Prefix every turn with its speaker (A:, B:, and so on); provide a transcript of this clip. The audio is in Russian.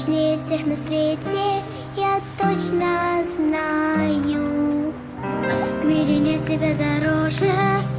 A: важнее всех на свете, я точно знаю. В мире нет тебя дороже.